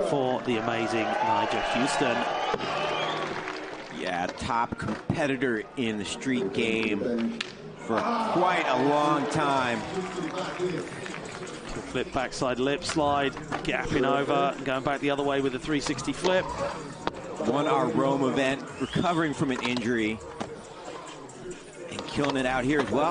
for the amazing Nyjah Huston. Yeah, top competitor in the street game for quite a long time. Flip backside lip slide, gapping over, going back the other way with a 360 flip. Won our Rome event, recovering from an injury, and killing it out here as well.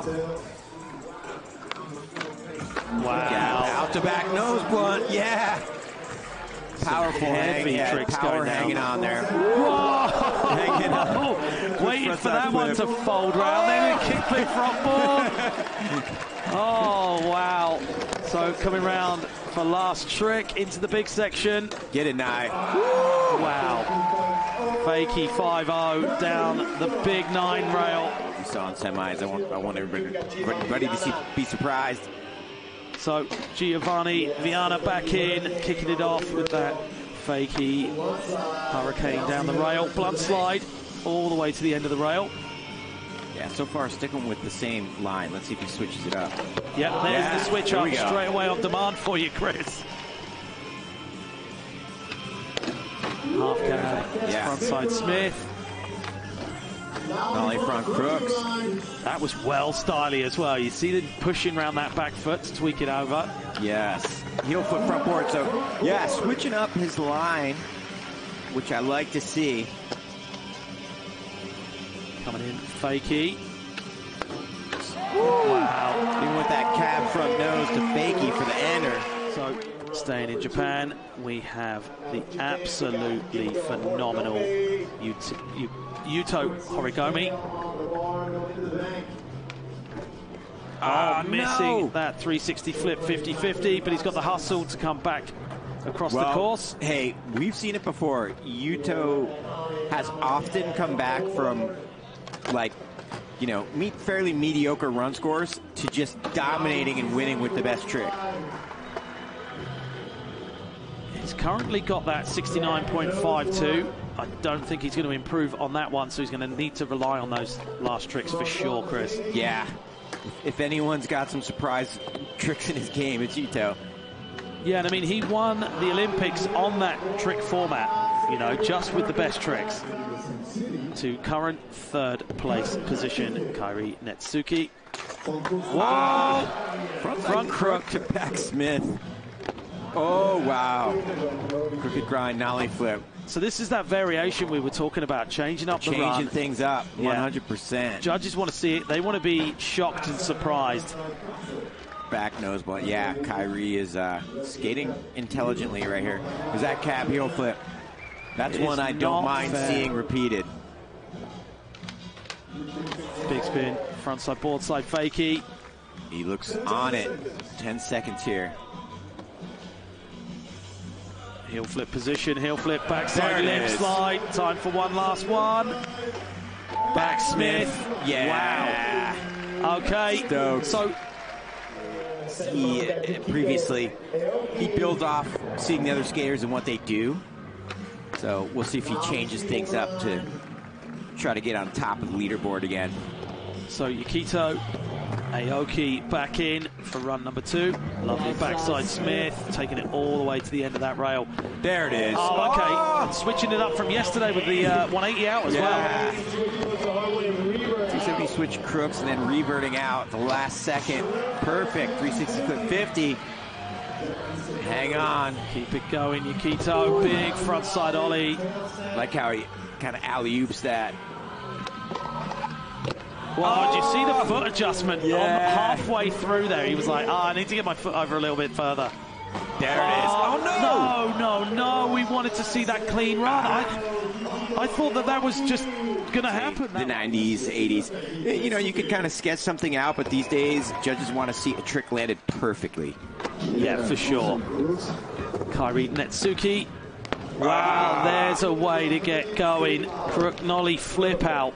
Wow. Yeah, out to back nose blunt, yeah. Powerful heavy tricks power going hanging down. on there. Whoa! Hanging on. Waiting for that one to fold round, then a kickflip front board. Oh, wow. So coming round for last trick into the big section. Get it, Nye. Wow. Fakey 5-0 down the big 9 rail. We saw in semis. I want everybody to be surprised. So Giovanni Vianna back in, kicking it off with that fakey hurricane down the rail. Blunt slide all the way to the end of the rail. Yeah, so far sticking with the same line. Let's see if he switches it up. Yep, there's the switch up straight away on demand for you, Chris. Half cab, frontside Smith. Nollie front crooks. That was well styly as well. You see them pushing around that back foot to tweak it over. Yes, heel foot front board. So yeah, switching up his line, which I like to see. Coming in, fakey. Wow. Even with that cab front nose to fakey for the ender. So staying in Japan, we have the absolutely phenomenal Yuto Horigome. Missing that 360 flip 50-50, but he's got the hustle to come back across the course. Hey, we've seen it before. Yuto has often come back from, like, you know, fairly mediocre run scores to just dominating and winning with the best trick. He's currently got that 69.52. I don't think he's going to improve on that one, so he's going to need to rely on those last tricks for sure, Chris. Yeah. If anyone's got some surprise tricks in his game, it's Yuto. Yeah, and I mean, he won the Olympics on that trick format, you know, just with the best tricks. To current third place position, Kairi Netsuki. Whoa! Front crook to back Smith. Oh, wow. Crooked grind, nollie flip. So this is that variation we were talking about, changing up the run. Changing things up, 100%. Judges want to see it. They want to be shocked and surprised. Back nose blunt. Yeah, Kairi is skating intelligently right here. Is that cab heel flip? That's one I don't mind seeing repeated. Big spin, frontside board side fakey. He looks on it. 10 seconds here. Heel flip position, heel flip, backside lip slide. Time for one last one. Back Smith. Yeah. Wow. Okay. Stoked. So he previously he builds off seeing the other skaters and what they do. So we'll see if he changes things up to try to get on top of the leaderboard again. So Yukito Aoki back in for run number 2. Lovely backside Smith, taking it all the way to the end of that rail. There it is. Oh, okay. And switching it up from yesterday with the 180 out as well. 270 switch crooks and then reverting out the last second. Perfect. 360 flip 50. Hang on. Keep it going, Yukito. Big frontside ollie. Like how he kind of alley-oops that. Well, did you see the foot adjustment halfway through there? He was like, I need to get my foot over a little bit further. There it is. Oh, no. No. We wanted to see that clean run. I thought that was just going to happen. The 90s, 80s. You know, you could kind of sketch something out, but these days, judges want to see a trick landed perfectly. Yeah, for sure. Kairi Netsuki. Wow, there's a way to get going. Crook nollie flip out.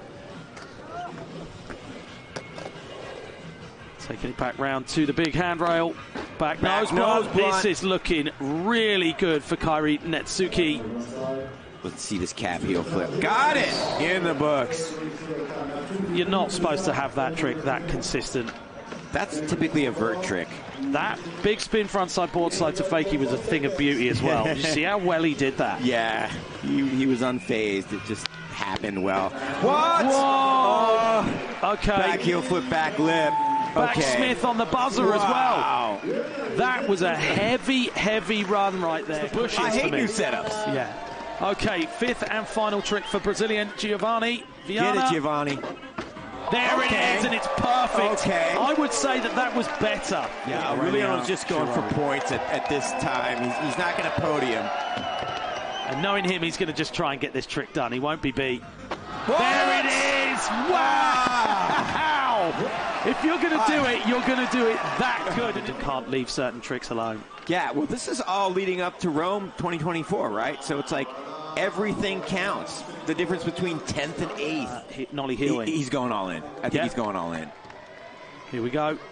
Taking it back round to the big handrail. Back nose blunt. This is looking really good for Kairi Netsuki. Let's see this calf heel flip. Got it! In the books. You're not supposed to have that trick that consistent. That's typically a vert trick. That big spin frontside board slide to fakie was a thing of beauty as well. Did you see how well he did that? Yeah, he was unfazed. It just happened well. What? Whoa! Okay. Back heel flip, back lip. Back Okay. Smith on the buzzer as well. That was a heavy run right there. Bushes I hate for me. new setups. Yeah. Okay, fifth and final trick for Brazilian Giovanni Vianna. Get it, Giovanni. There it is, and it's perfect. Okay. I would say that was better. Yeah, Aurelio's just going for points at this time. He's not going to podium. And knowing him, he's going to just try and get this trick done. He won't be beat. What? There it is! Wow! If you're going to do it, you're going to do it that good. And you can't leave certain tricks alone. Yeah, well, this is all leading up to Rome 2024, right? So it's like everything counts. The difference between 10th and 8th. Nollie healing. He's going all in. I think he's going all in. Here we go.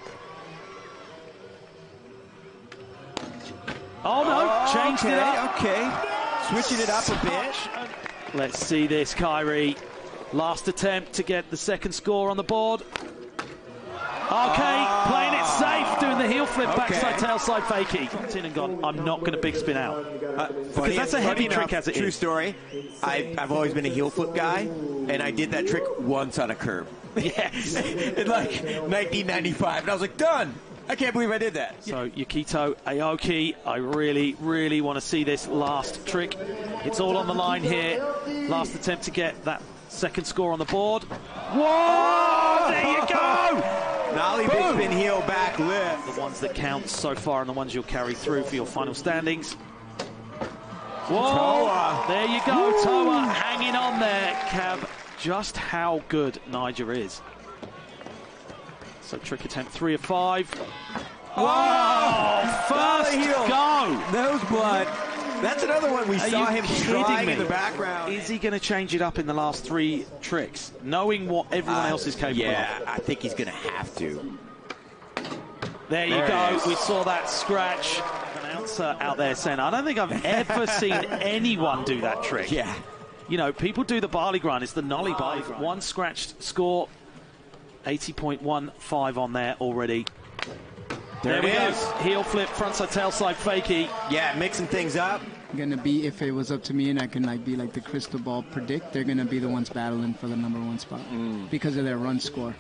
Oh, no. Changed it up. Okay. Switching it up a bit. Let's see this, Kyrie. Last attempt to get the second score on the board. Okay, playing it safe, doing the heel flip, backside, tailside fakie. Dropped in and gone, I'm not going to big spin out. Because that's a heavy trick as it is. True story. I've always been a heel flip guy, and I did that trick once on a curb. Yes. In like 1995, and I was like, done. I can't believe I did that. So Yukito Aoki, I really want to see this last trick. It's all on the line here. Last attempt to get that second score on the board. Whoa! There you go! Nollie big spin heel back lip. The ones that count so far and the ones you'll carry through for your final standings. Whoa! Toa. There you go, Toa hanging on there. Cav, just how good Nyjah is. So trick attempt 3 of 5. Whoa! First go! Nose blood. That's another one we saw him trying in the background. Is he going to change it up in the last 3 tricks, knowing what everyone else is capable of? Yeah, I think he's going to have to. There you go. We saw that scratch. Announcer out there saying, I don't think I've ever seen anyone do that trick. Yeah. You know, people do the barley grind. It's the nollie barley grind. One scratched score. 80.15 on there already. There we go. Heel flip, frontside, tailside, fakie. Yeah, mixing things up. Gonna be, if it was up to me and I can like be like the crystal ball predict, they're gonna be the ones battling for the #1 spot because of their run score.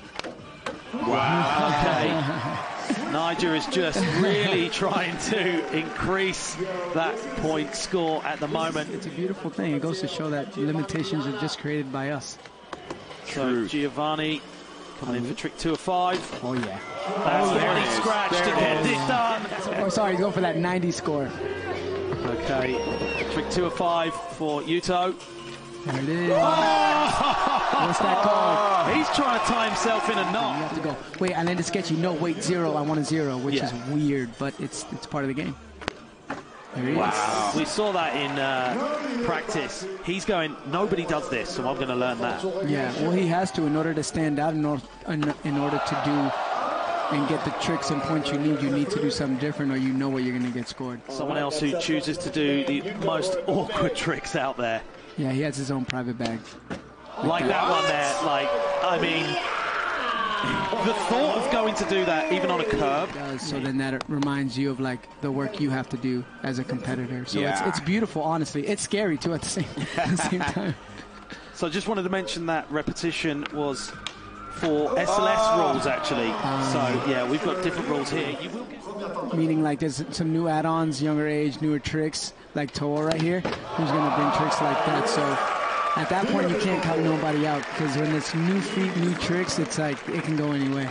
Wow. Okay. Nyjah is just really trying to increase that point score at the moment. It's a beautiful thing. It goes to show that limitations are just created by us. So Giovanni coming in for trick 2 of 5. Oh yeah. That's what he scratched to get this done. Oh, sorry, he's going for that 90 score. Okay, trick 2 of 5 for Yuto. There it is. What's that called? He's trying to tie himself in a knot. You have to go, wait, I landed sketchy. No, wait, 0. I want a 0, which is weird, but it's part of the game. There he is. We saw that in practice. He's going, nobody does this, so I'm going to learn that. Yeah, well, he has to in order to stand out, in order to do and get the tricks and points you need to do something different, or you know what you're going to get scored. Someone else who chooses to do the most awkward tricks out there. Yeah, he has his own private bag. Like that one there. Like, I mean, the thought of going to do that, even on a curb. So then that reminds you of like the work you have to do as a competitor. So it's beautiful, honestly. It's scary too at the same time. So I just wanted to mention that repetition was for SLS rules, actually. So, yeah, we've got different rules here. You will get... Meaning, like, there's some new add-ons, younger age, newer tricks, like Toa right here, who's going to bring tricks like that. So, at that point, you can't count nobody out, because when it's new feet, new tricks, it's like, it can go any way.